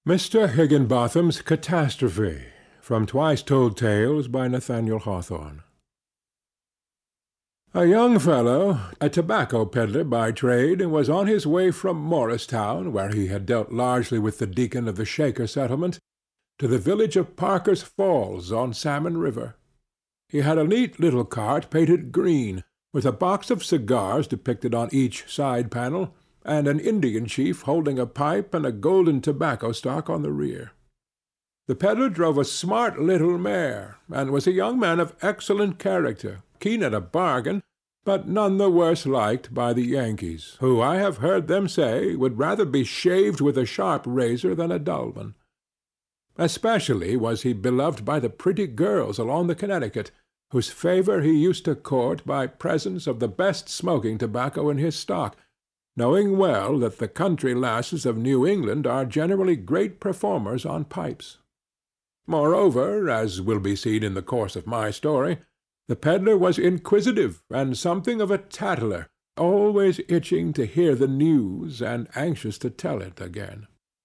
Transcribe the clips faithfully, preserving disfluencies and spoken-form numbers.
Mister Higginbotham's Catastrophe, from Twice Told Tales by Nathaniel Hawthorne. A young fellow, a tobacco pedlar by trade, was on his way from Morristown, where he had dealt largely with the deacon of the Shaker settlement, to the village of Parker's Falls on Salmon River. He had a neat little cart painted green, with a box of cigars depicted on each side panel, and an Indian chief holding a pipe and a golden tobacco stalk on the rear. The pedlar drove a smart little mare, and was a young man of excellent character, keen at a bargain, but none the worse liked by the Yankees, who, I have heard them say, would rather be shaved with a sharp razor than a dull one. Especially was he beloved by the pretty girls along the Connecticut, whose favor he used to court by presents of the best smoking tobacco in his stock, knowing well that the country lasses of New England are generally great performers on pipes. Moreover, as will be seen in the course of my story, the pedlar was inquisitive and something of a tattler, always itching to hear the news and anxious to tell it again.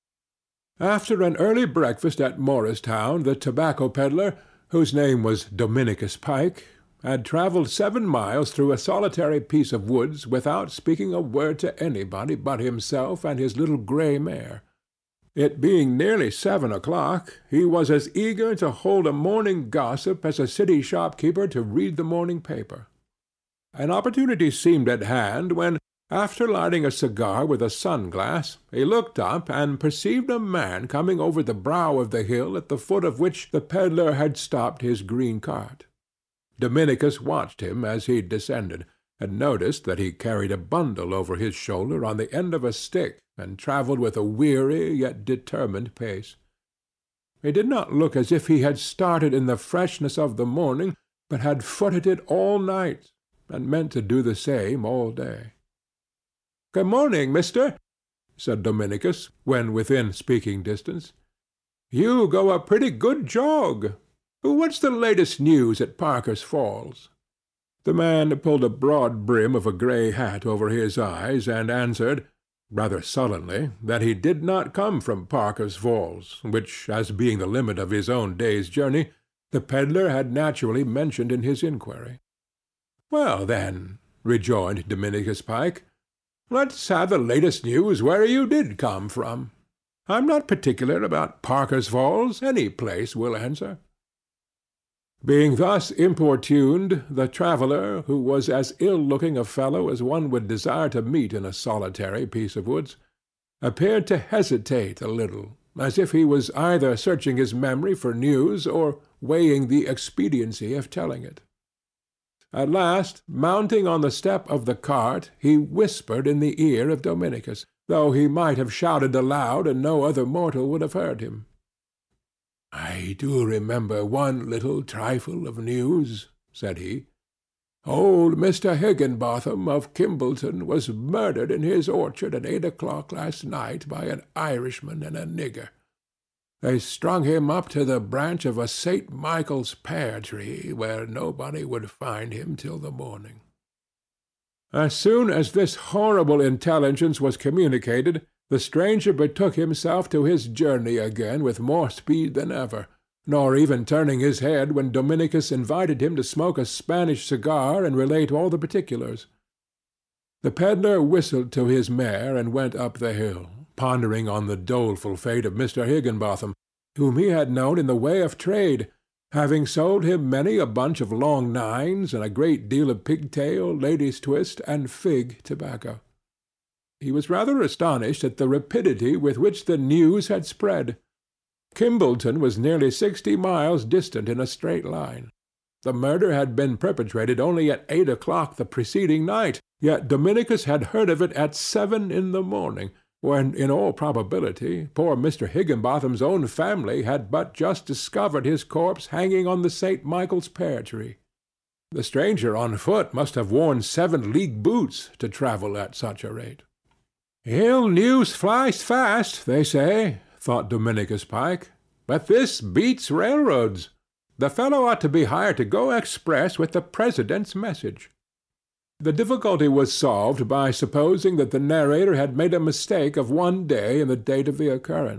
After an early breakfast at Morristown, the tobacco pedlar, whose name was Dominicus Pike, had travelled seven miles through a solitary piece of woods without speaking a word to anybody but himself and his little grey mare. It being nearly seven o'clock, he was as eager to hold a morning gossip as a city shopkeeper to read the morning paper. An opportunity seemed at hand when, after lighting a cigar with a sun-glass, he looked up and perceived a man coming over the brow of the hill at the foot of which the pedlar had stopped his green cart. Dominicus watched him as he descended, and noticed that he carried a bundle over his shoulder on the end of a stick, and travelled with a weary yet determined pace. He did not look as if he had started in the freshness of the morning, but had footed it all night, and meant to do the same all day. "Good morning, mister," said Dominicus, when within speaking distance. "You go a pretty good jog. What's the latest news at Parker's Falls?" The man pulled a broad brim of a grey hat over his eyes, and answered, rather sullenly, that he did not come from Parker's Falls, which, as being the limit of his own day's journey, the pedlar had naturally mentioned in his inquiry. "Well, then," rejoined Dominicus Pike, "let's have the latest news where you did come from. I'm not particular about Parker's Falls. Any place will answer." Being thus importuned, the traveller, who was as ill-looking a fellow as one would desire to meet in a solitary piece of woods, appeared to hesitate a little, as if he was either searching his memory for news or weighing the expediency of telling it. At last, mounting on the step of the cart, he whispered in the ear of Dominicus, though he might have shouted aloud and no other mortal would have heard him. "I do remember one little trifle of news," said he. "Old Mister Higginbotham of Kimbleton was murdered in his orchard at eight o'clock last night by an Irishman and a nigger. They strung him up to the branch of a Saint Michael's pear-tree, where nobody would find him till the morning." As soon as this horrible intelligence was communicated, the stranger betook himself to his journey again with more speed than ever, nor even turning his head when Dominicus invited him to smoke a Spanish cigar and relate all the particulars. The pedlar whistled to his mare and went up the hill, pondering on the doleful fate of Mister Higginbotham, whom he had known in the way of trade, having sold him many a bunch of long nines and a great deal of pigtail, lady's twist, and fig tobacco. He was rather astonished at the rapidity with which the news had spread. Kimbleton was nearly sixty miles distant in a straight line. The murder had been perpetrated only at eight o'clock the preceding night, yet Dominicus had heard of it at seven in the morning, when, in all probability, poor Mister Higginbotham's own family had but just discovered his corpse hanging on the Saint Michael's pear-tree. The stranger on foot must have worn seven-league boots to travel at such a rate. "Ill news flies fast, they say," thought Dominicus Pike, "but this beats railroads. The fellow ought to be hired to go express with the President's message." The difficulty was solved by supposing that the narrator had made a mistake of one day in the date of the occurrence.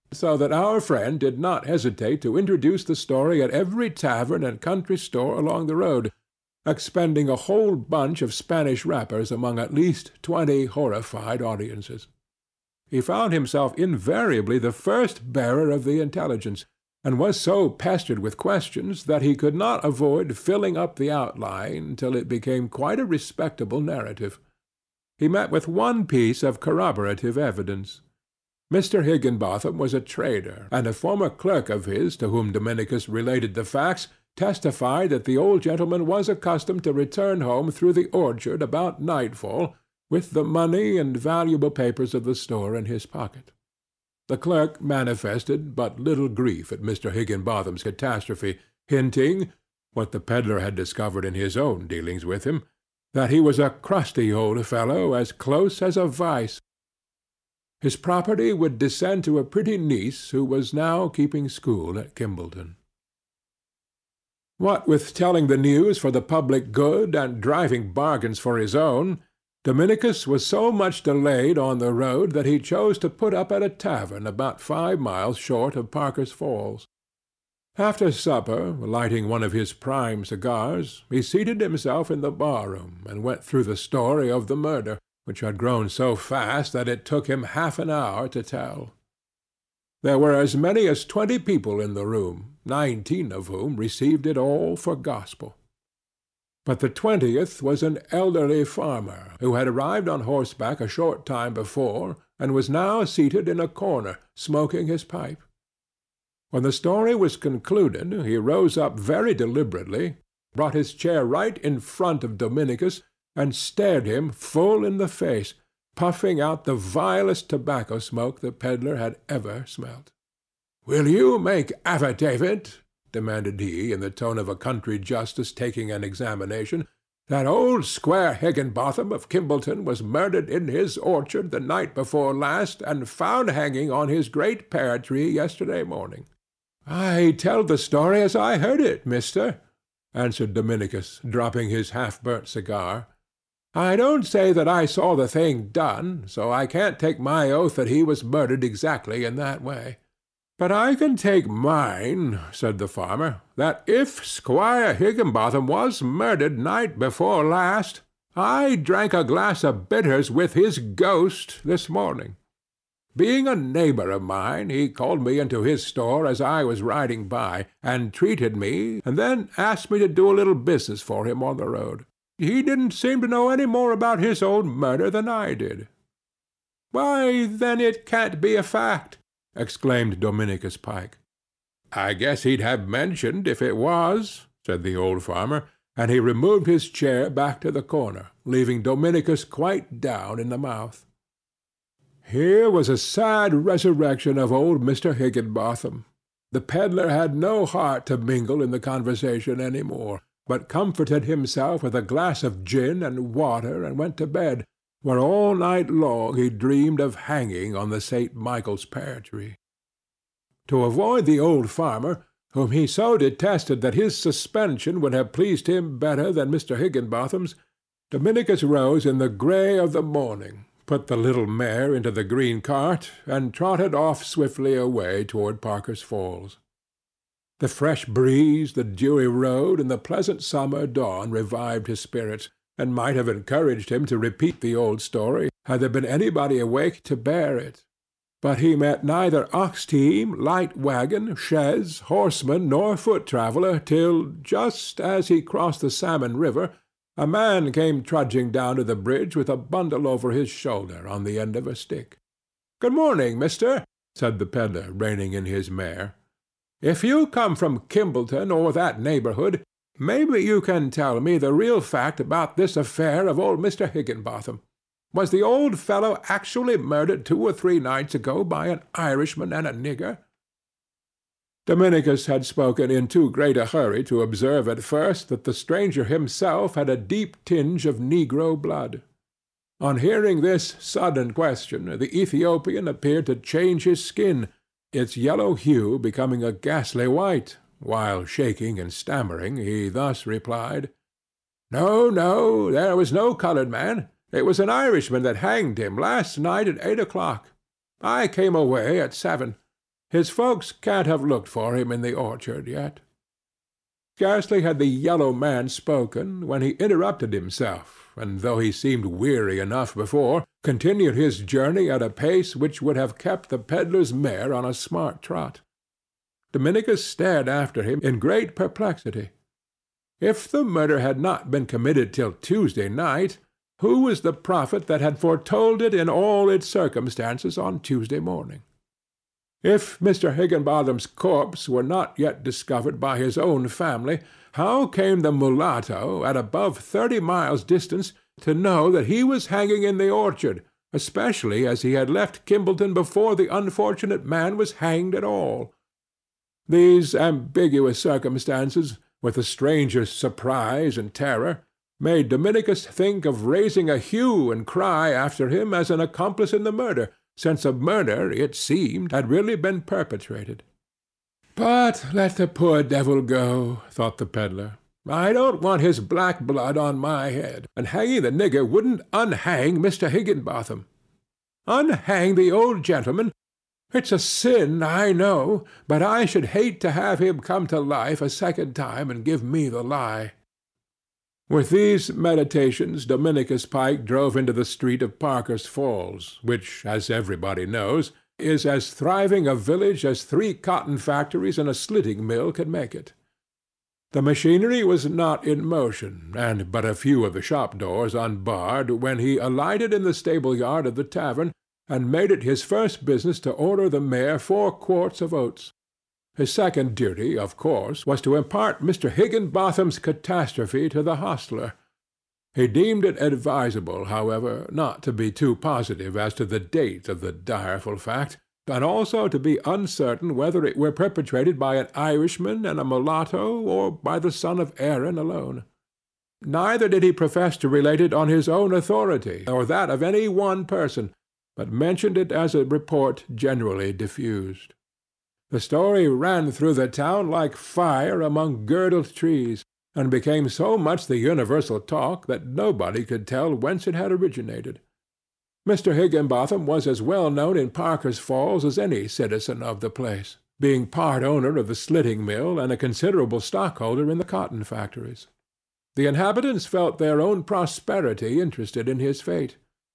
so that our friend did not hesitate to introduce the story at every tavern and country store along the road, expending a whole bunch of Spanish wrappers among at least twenty horrified audiences. He found himself invariably the first bearer of the intelligence, and was so pestered with questions that he could not avoid filling up the outline till it became quite a respectable narrative. He met with one piece of corroborative evidence. Mister Higginbotham was a trader, and a former clerk of his, to whom Dominicus related the facts, testified that the old gentleman was accustomed to return home through the orchard about nightfall, with the money and valuable papers of the store in his pocket. The clerk manifested but little grief at Mister Higginbotham's catastrophe, hinting, what the pedlar had discovered in his own dealings with him, that he was a crusty old fellow, as close as a vice. His property would descend to a pretty niece who was now keeping school at Kimbleton. What with telling the news for the public good and driving bargains for his own, Dominicus was so much delayed on the road that he chose to put up at a tavern about five miles short of Parker's Falls. After supper, lighting one of his prime cigars, he seated himself in the bar-room and went through the story of the murder, which had grown so fast that it took him half an hour to tell. There were as many as twenty people in the room, nineteen of whom received it all for gospel. But the twentieth was an elderly farmer, who had arrived on horseback a short time before, and was now seated in a corner, smoking his pipe. When the story was concluded, he rose up very deliberately, brought his chair right in front of Dominicus, and stared him full in the face, puffing out the vilest tobacco smoke the pedlar had ever smelt. "Will you make affidavit," demanded he, in the tone of a country justice taking an examination, "that old Squire Higginbotham of Kimbleton was murdered in his orchard the night before last, and found hanging on his great pear-tree yesterday morning?" "I tell the story as I heard it, mister," answered Dominicus, dropping his half-burnt cigar. "I don't say that I saw the thing done, so I can't take my oath that he was murdered exactly in that way. But I can take mine," said the farmer, "that if Squire Higginbotham was murdered night before last, I drank a glass of bitters with his ghost this morning. Being a neighbor of mine, he called me into his store as I was riding by, and treated me, and then asked me to do a little business for him on the road. He didn't seem to know any more about his own murder than I did." "Why, then it can't be a fact," exclaimed Dominicus Pike. "I guess he'd have mentioned if it was," said the old farmer, and he removed his chair back to the corner, leaving Dominicus quite down in the mouth. Here was a sad resurrection of old Mister Higginbotham. The pedlar had no heart to mingle in the conversation any more, but comforted himself with a glass of gin and water and went to bed, where all night long he dreamed of hanging on the Saint Michael's pear-tree. To avoid the old farmer, whom he so detested that his suspension would have pleased him better than Mister Higginbotham's, Dominicus rose in the grey of the morning, put the little mare into the green cart, and trotted off swiftly away toward Parker's Falls. The fresh breeze, the dewy road, and the pleasant summer dawn revived his spirits, and might have encouraged him to repeat the old story, had there been anybody awake to bear it. But he met neither ox-team, light wagon, chaise, horseman, nor foot-traveller, till, just as he crossed the Salmon River, a man came trudging down to the bridge with a bundle over his shoulder on the end of a stick. "Good morning, mister," said the pedlar, reining in his mare. "If you come from Kimbleton or that neighborhood, maybe you can tell me the real fact about this affair of old Mister Higginbotham. Was the old fellow actually murdered two or three nights ago by an Irishman and a nigger?" Dominicus had spoken in too great a hurry to observe at first that the stranger himself had a deep tinge of negro blood. On hearing this sudden question, the Ethiopian appeared to change his skin, its yellow hue becoming a ghastly white, while, shaking and stammering, he thus replied, "No, no, there was no colored man. It was an Irishman that hanged him last night at eight o'clock. I came away at seven. His folks can't have looked for him in the orchard yet." Scarcely had the yellow man spoken when he interrupted himself, and though he seemed weary enough before, continued his journey at a pace which would have kept the pedlar's mare on a smart trot. Dominicus stared after him in great perplexity. If the murder had not been committed till Tuesday night, who was the prophet that had foretold it in all its circumstances on Tuesday morning? If Mister Higginbotham's corpse were not yet discovered by his own family, how came the mulatto, at above thirty miles' distance, to know that he was hanging in the orchard, especially as he had left Kimballton before the unfortunate man was hanged at all? These ambiguous circumstances, with the stranger's surprise and terror, made Dominicus think of raising a hue and cry after him as an accomplice in the murder, since a murder, it seemed, had really been perpetrated. "But let the poor devil go," thought the pedlar. "I don't want his black blood on my head, and hanging the nigger wouldn't unhang Mister Higginbotham. Unhang the old gentleman? It's a sin, I know, but I should hate to have him come to life a second time and give me the lie." With these meditations Dominicus Pike drove into the street of Parker's Falls, which, as everybody knows, is as thriving a village as three cotton factories and a slitting mill could make it. The machinery was not in motion, and but a few of the shop doors unbarred, when he alighted in the stable-yard of the tavern, and made it his first business to order the mare four quarts of oats. His second duty, of course, was to impart Mister Higginbotham's catastrophe to the hostler. He deemed it advisable, however, not to be too positive as to the date of the direful fact, and also to be uncertain whether it were perpetrated by an Irishman and a mulatto, or by the son of Aaron alone. Neither did he profess to relate it on his own authority, or that of any one person, but mentioned it as a report generally diffused. The story ran through the town like fire among girdled trees, and became so much the universal talk that nobody could tell whence it had originated. Mister Higginbotham was as well known in Parker's Falls as any citizen of the place, being part owner of the slitting mill and a considerable stockholder in the cotton factories. The inhabitants felt their own prosperity interested in his fate.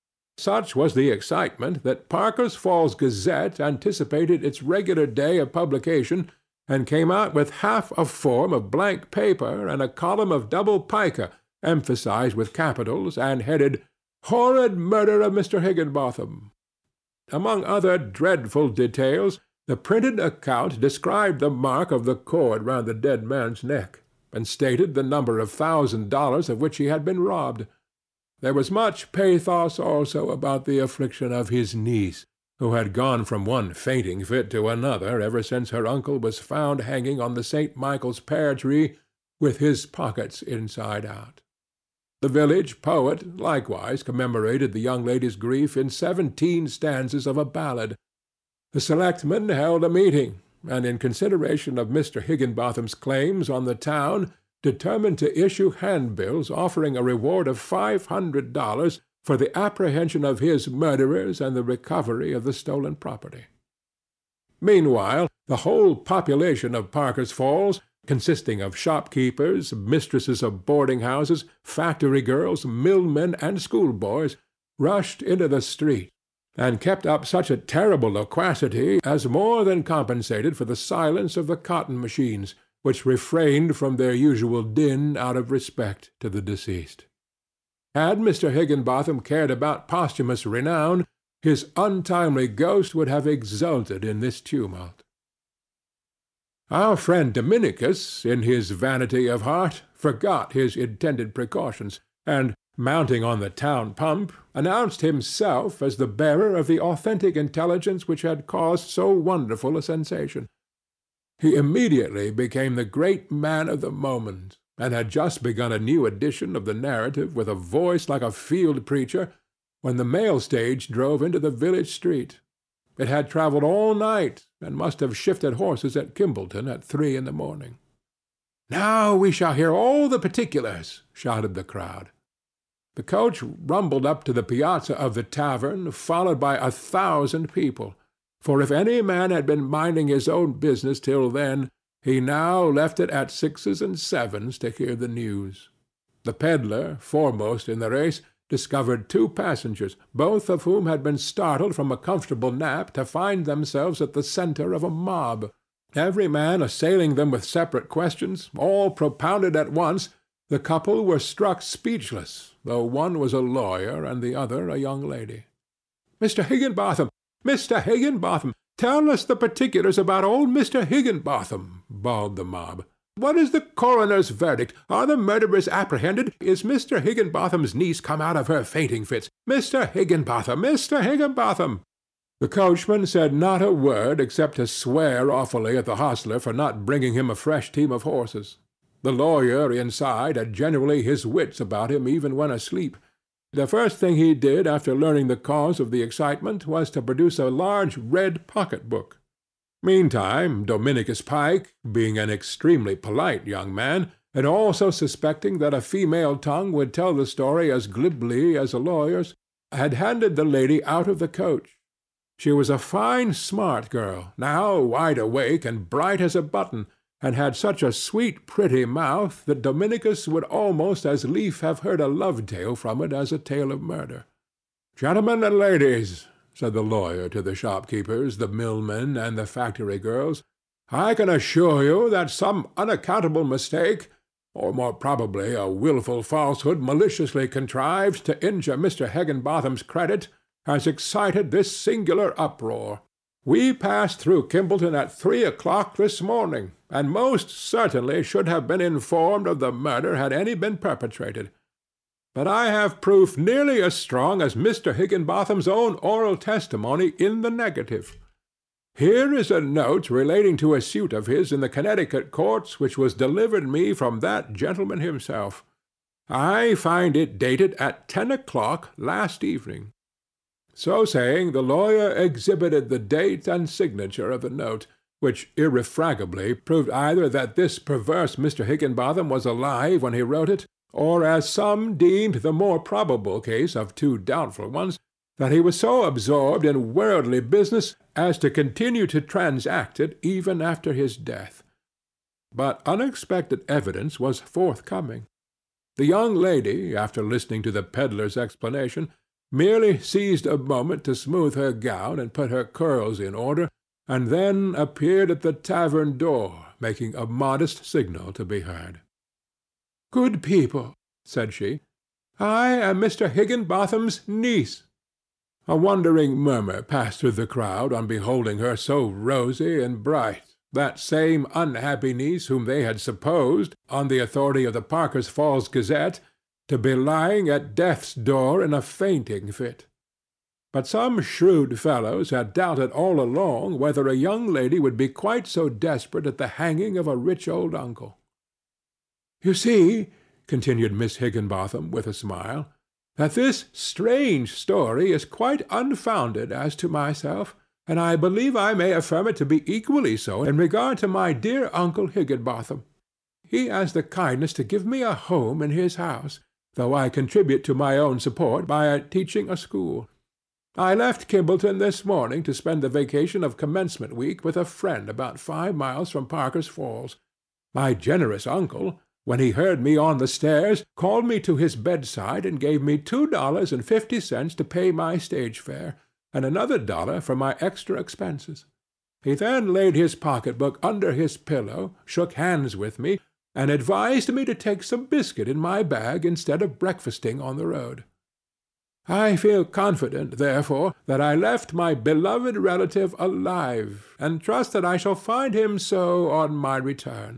Such was the excitement that Parker's Falls Gazette anticipated its regular day of publication, and came out with half a form of blank paper and a column of double pica, emphasized with capitals, and headed, "Horrid Murder of Mister Higginbotham." Among other dreadful details, the printed account described the mark of the cord round the dead man's neck, and stated the number of thousand dollars of which he had been robbed. There was much pathos also about the affliction of his niece, who had gone from one fainting fit to another ever since her uncle was found hanging on the Saint Michael's pear-tree with his pockets inside out. The village poet likewise commemorated the young lady's grief in seventeen stanzas of a ballad. The selectmen held a meeting, and in consideration of Mister Higginbotham's claims on the town, determined to issue handbills offering a reward of five hundred dollars for the apprehension of his murderers and the recovery of the stolen property. Meanwhile, the whole population of Parker's Falls, consisting of shopkeepers, mistresses of boarding-houses, factory girls, millmen, and schoolboys, rushed into the street, and kept up such a terrible loquacity as more than compensated for the silence of the cotton machines, which refrained from their usual din out of respect to the deceased. Had Mister Higginbotham cared about posthumous renown, his untimely ghost would have exulted in this tumult. Our friend Dominicus, in his vanity of heart, forgot his intended precautions, and, mounting on the town pump, announced himself as the bearer of the authentic intelligence which had caused so wonderful a sensation. He immediately became the great man of the moment, and had just begun a new edition of the narrative with a voice like a field preacher, when the mail stage drove into the village street. It had travelled all night, and must have shifted horses at Kimballton at three in the morning. "Now we shall hear all the particulars," shouted the crowd. The coach rumbled up to the piazza of the tavern, followed by a thousand people. for if any man had been minding his own business till then, he now left it at sixes and sevens to hear the news. The pedlar, foremost in the race, discovered two passengers, both of whom had been startled from a comfortable nap to find themselves at the centre of a mob. Every man assailing them with separate questions, all propounded at once, the couple were struck speechless, though one was a lawyer and the other a young lady. "Mister Higginbotham! Mister Higginbotham! Tell us the particulars about old Mister Higginbotham!" bawled the mob. "What is the coroner's verdict? Are the murderers apprehended? Is Mister Higginbotham's niece come out of her fainting fits? Mister Higginbotham! Mister Higginbotham!" The coachman said not a word except to swear awfully at the hostler for not bringing him a fresh team of horses. The lawyer inside had generally his wits about him even when asleep. The first thing he did after learning the cause of the excitement was to produce a large red pocket-book. Meantime, Dominicus Pike, being an extremely polite young man, and also suspecting that a female tongue would tell the story as glibly as a lawyer's, had handed the lady out of the coach. She was a fine, smart girl, now wide awake and bright as a button, and had such a sweet, pretty mouth that Dominicus would almost as lief have heard a love-tale from it as a tale of murder. "Gentlemen and ladies," said the lawyer to the shopkeepers, the millmen, and the factory girls, "I can assure you that some unaccountable mistake, or more probably a wilful falsehood maliciously contrived to injure Mister Higginbotham's credit, has excited this singular uproar. We passed through Kimballton at three o'clock this morning, and most certainly should have been informed of the murder had any been perpetrated. But I have proof nearly as strong as Mister Higginbotham's own oral testimony in the negative. Here is a note relating to a suit of his in the Connecticut courts which was delivered me from that gentleman himself. I find it dated at ten o'clock last evening." So saying, the lawyer exhibited the date and signature of the note, which irrefragably proved either that this perverse Mister Higginbotham was alive when he wrote it, or, as some deemed the more probable case of two doubtful ones, that he was so absorbed in worldly business as to continue to transact it even after his death. But unexpected evidence was forthcoming. The young lady, after listening to the pedlar's explanation, merely seized a moment to smooth her gown and put her curls in order, and then appeared at the tavern door, making a modest signal to be heard. "Good people," said she, "I am Mister Higginbotham's niece." A wondering murmur passed through the crowd on beholding her so rosy and bright, that same unhappy niece whom they had supposed, on the authority of the Parker's Falls Gazette, to be lying at death's door in a fainting fit. But some shrewd fellows had doubted all along whether a young lady would be quite so desperate at the hanging of a rich old uncle. "You see," continued Miss Higginbotham with a smile, "that this strange story is quite unfounded as to myself, and I believe I may affirm it to be equally so in regard to my dear Uncle Higginbotham. He has the kindness to give me a home in his house, though I contribute to my own support by teaching a school. I left Kimballton this morning to spend the vacation of Commencement Week with a friend about five miles from Parker's Falls. My generous uncle, when he heard me on the stairs, called me to his bedside and gave me two dollars and fifty cents to pay my stage fare, and another dollar for my extra expenses. He then laid his pocket-book under his pillow, shook hands with me, and advised me to take some biscuit in my bag instead of breakfasting on the road. I feel confident, therefore, that I left my beloved relative alive, and trust that I shall find him so on my return."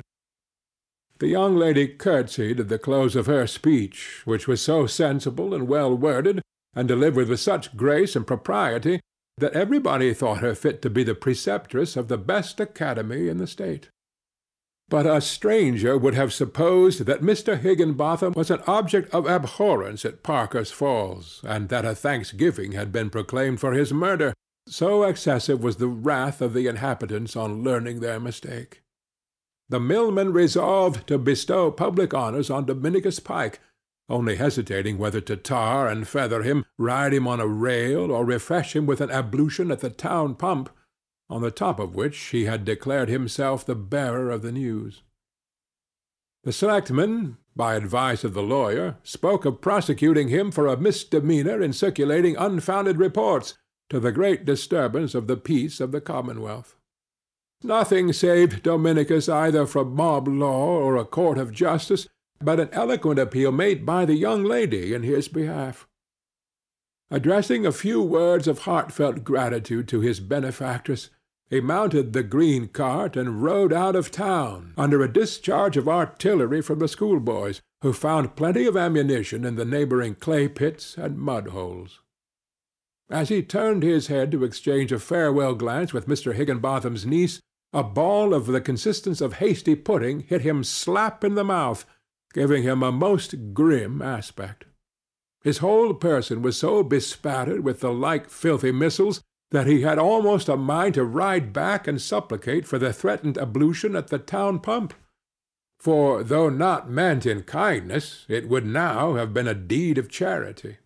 The young lady curtsied at the close of her speech, which was so sensible and well worded, and delivered with such grace and propriety, that everybody thought her fit to be the preceptress of the best academy in the state. But a stranger would have supposed that Mister Higginbotham was an object of abhorrence at Parker's Falls, and that a thanksgiving had been proclaimed for his murder, so excessive was the wrath of the inhabitants on learning their mistake. The millmen resolved to bestow public honors on Dominicus Pike, only hesitating whether to tar and feather him, ride him on a rail, or refresh him with an ablution at the town pump, on the top of which he had declared himself the bearer of the news. The selectman, by advice of the lawyer, spoke of prosecuting him for a misdemeanor in circulating unfounded reports, to the great disturbance of the peace of the Commonwealth. Nothing saved Dominicus either from mob law or a court of justice but an eloquent appeal made by the young lady in his behalf. Addressing a few words of heartfelt gratitude to his benefactress, he mounted the green cart and rode out of town under a discharge of artillery from the schoolboys, who found plenty of ammunition in the neighboring clay-pits and mud-holes. As he turned his head to exchange a farewell glance with Mister Higginbotham's niece, a ball of the consistence of hasty pudding hit him slap in the mouth, giving him a most grim aspect. His whole person was so bespattered with the like filthy missiles that he had almost a mind to ride back and supplicate for the threatened ablution at the town pump. For, though not meant in kindness, it would now have been a deed of charity.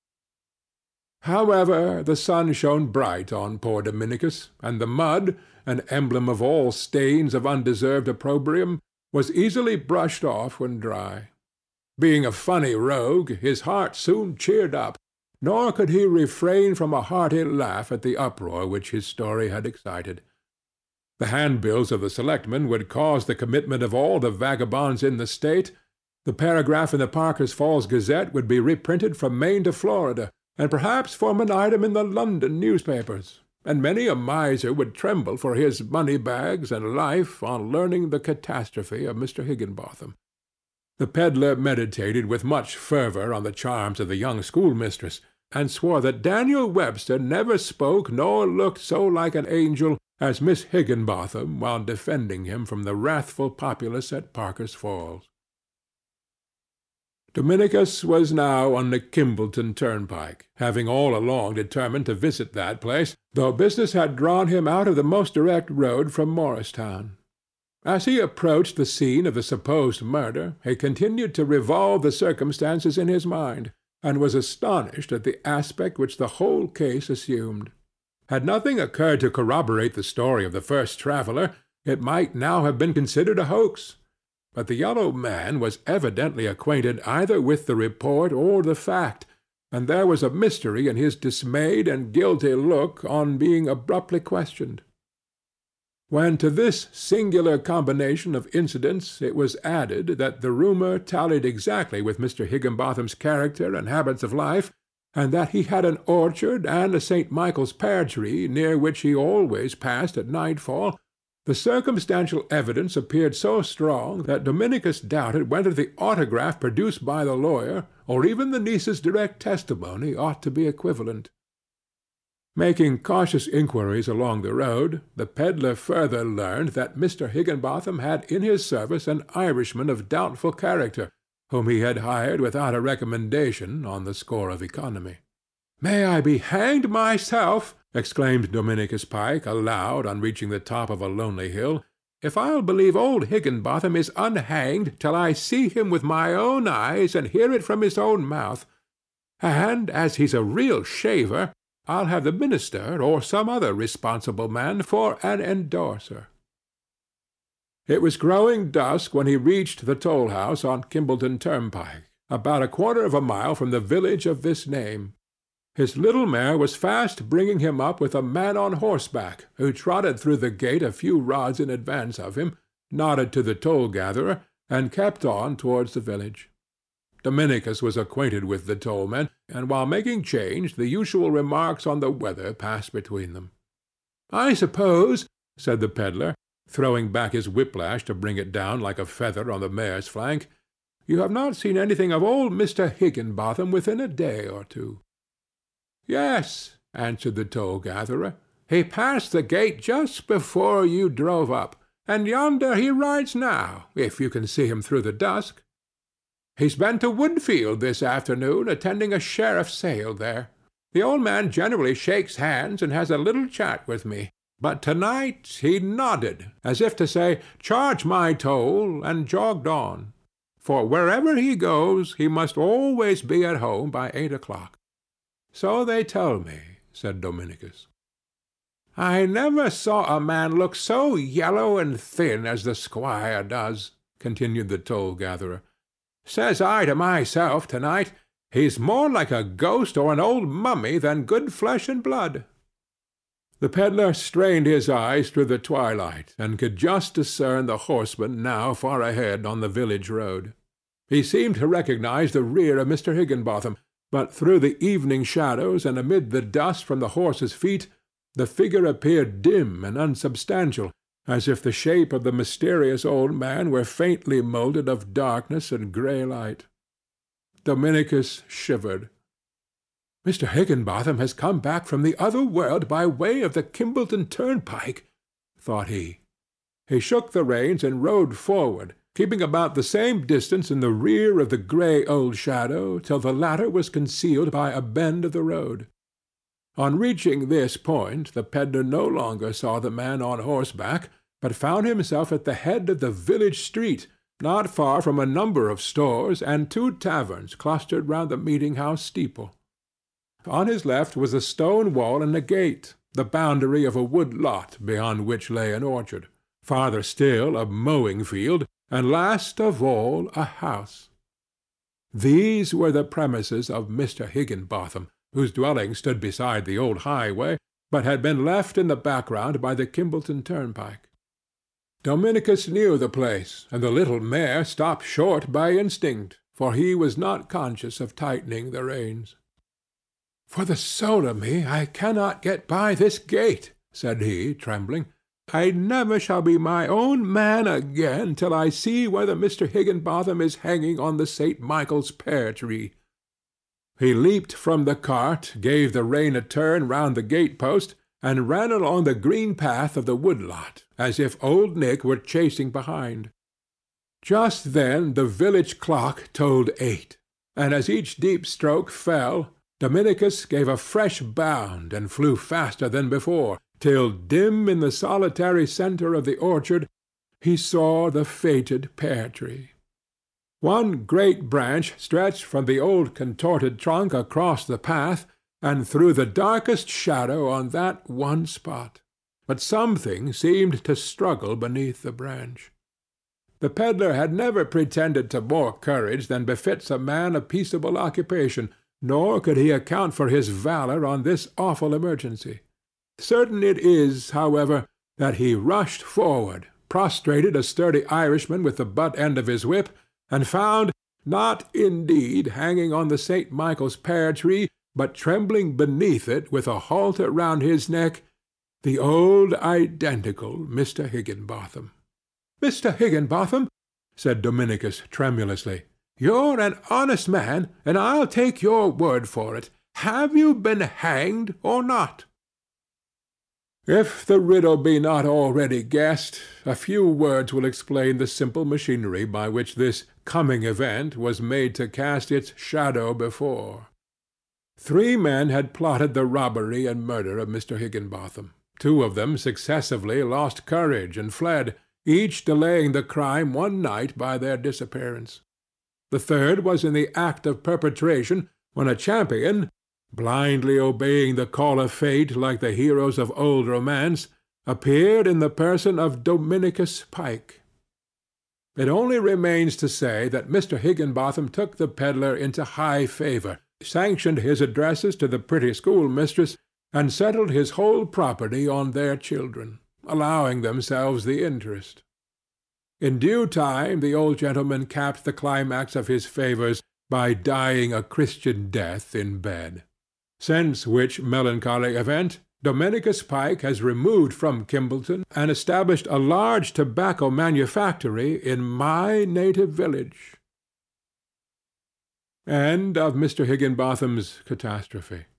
However, the sun shone bright on poor Dominicus, and the mud, an emblem of all stains of undeserved opprobrium, was easily brushed off when dry. Being a funny rogue, his heart soon cheered up, nor could he refrain from a hearty laugh at the uproar which his story had excited. The handbills of the selectmen would cause the commitment of all the vagabonds in the state. The paragraph in the Parker's Falls Gazette would be reprinted from Maine to Florida, and perhaps form an item in the London newspapers, and many a miser would tremble for his money-bags and life on learning the catastrophe of Mister Higginbotham. The pedlar meditated with much fervour on the charms of the young schoolmistress, and swore that Daniel Webster never spoke nor looked so like an angel as Miss Higginbotham while defending him from the wrathful populace at Parker's Falls. Dominicus was now on the Kimballton turnpike, having all along determined to visit that place, though business had drawn him out of the most direct road from Morristown. As he approached the scene of the supposed murder, he continued to revolve the circumstances in his mind, and was astonished at the aspect which the whole case assumed. Had nothing occurred to corroborate the story of the first traveller, it might now have been considered a hoax. But the yellow man was evidently acquainted either with the report or the fact, and there was a mystery in his dismayed and guilty look on being abruptly questioned. When to this singular combination of incidents it was added that the rumour tallied exactly with Mister Higginbotham's character and habits of life, and that he had an orchard and a Saint Michael's pear-tree near which he always passed at nightfall, the circumstantial evidence appeared so strong that Dominicus doubted whether the autograph produced by the lawyer, or even the niece's direct testimony, ought to be equivalent. Making cautious inquiries along the road, the pedlar further learned that Mister Higginbotham had in his service an Irishman of doubtful character, whom he had hired without a recommendation on the score of economy. "May I be hanged myself," exclaimed Dominicus Pike aloud on reaching the top of a lonely hill, "if I'll believe old Higginbotham is unhanged till I see him with my own eyes and hear it from his own mouth. And, as he's a real shaver, I'll have the minister or some other responsible man for an endorser." It was growing dusk when he reached the toll-house on Kimballton turnpike, about a quarter of a mile from the village of this name. His little mare was fast bringing him up with a man on horseback, who trotted through the gate a few rods in advance of him, nodded to the toll-gatherer, and kept on towards the village. Dominicus was acquainted with the tollmen, and while making change the usual remarks on the weather passed between them. "I suppose," said the pedlar, throwing back his whiplash to bring it down like a feather on the mare's flank, "you have not seen anything of old Mister Higginbotham within a day or two." "Yes," answered the toll-gatherer. "He passed the gate just before you drove up, and yonder he rides now, if you can see him through the dusk. He's been to Woodfield this afternoon, attending a sheriff's sale there. The old man generally shakes hands and has a little chat with me, but to-night he nodded, as if to say, 'Charge my toll,' and jogged on. For wherever he goes, he must always be at home by eight o'clock." "So they tell me," said Dominicus. "I never saw a man look so yellow and thin as the squire does," continued the toll-gatherer. "Says I to myself to-night, he's more like a ghost or an old mummy than good flesh and blood." The pedlar strained his eyes through the twilight, and could just discern the horseman now far ahead on the village road. He seemed to recognize the rear of Mister Higginbotham, but through the evening shadows and amid the dust from the horse's feet, the figure appeared dim and unsubstantial, as if the shape of the mysterious old man were faintly moulded of darkness and grey light. Dominicus shivered. "Mister Higginbotham has come back from the other world by way of the Kimbleton turnpike," thought he. He shook the reins and rode forward, keeping about the same distance in the rear of the grey old shadow till the latter was concealed by a bend of the road. On reaching this point, the pedlar no longer saw the man on horseback, but found himself at the head of the village street, not far from a number of stores and two taverns clustered round the meeting-house steeple. On his left was a stone wall and a gate, the boundary of a wood lot beyond which lay an orchard, farther still a mowing field, and last of all a house. These were the premises of Mister Higginbotham, whose dwelling stood beside the old highway, but had been left in the background by the Kimbleton turnpike. Dominicus knew the place, and the little mare stopped short by instinct, for he was not conscious of tightening the reins. "For the soul of me, I cannot get by this gate," said he, trembling. "I never shall be my own man again till I see whether Mister Higginbotham is hanging on the Saint Michael's pear-tree." He leaped from the cart, gave the rein a turn round the gate-post, and ran along the green path of the wood-lot, as if old Nick were chasing behind. Just then the village clock tolled eight, and as each deep stroke fell, Dominicus gave a fresh bound and flew faster than before, till dim in the solitary centre of the orchard he saw the fated pear-tree. One great branch stretched from the old contorted trunk across the path, and threw the darkest shadow on that one spot. But something seemed to struggle beneath the branch. The pedlar had never pretended to more courage than befits a man of peaceable occupation, nor could he account for his valour on this awful emergency. Certain it is, however, that he rushed forward, prostrated a sturdy Irishman with the butt end of his whip, and found, not indeed hanging on the Saint Michael's pear-tree, but trembling beneath it with a halter round his neck, the old identical Mister Higginbotham. "Mister Higginbotham," said Dominicus tremulously, "you're an honest man, and I'll take your word for it. Have you been hanged or not?" If the riddle be not already guessed, a few words will explain the simple machinery by which this coming event was made to cast its shadow before. Three men had plotted the robbery and murder of Mister Higginbotham. Two of them successively lost courage and fled, each delaying the crime one night by their disappearance. The third was in the act of perpetration when a champion, blindly obeying the call of fate like the heroes of old romance, appeared in the person of Dominicus Pike. It only remains to say that Mister Higginbotham took the pedlar into high favour, sanctioned his addresses to the pretty schoolmistress, and settled his whole property on their children, allowing themselves the interest. In due time the old gentleman capped the climax of his favours by dying a Christian death in bed. Since which melancholy event, Dominicus Pike has removed from Kimbleton and established a large tobacco manufactory in my native village. End of Mister Higginbotham's Catastrophe.